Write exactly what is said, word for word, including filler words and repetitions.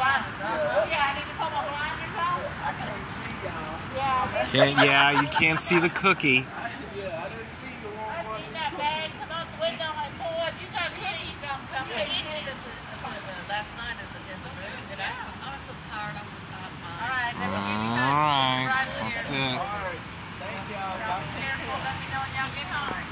Yeah, I need to put my blinders on. I can't see y'all. Yeah. Can't, yeah, you can't see the cookie.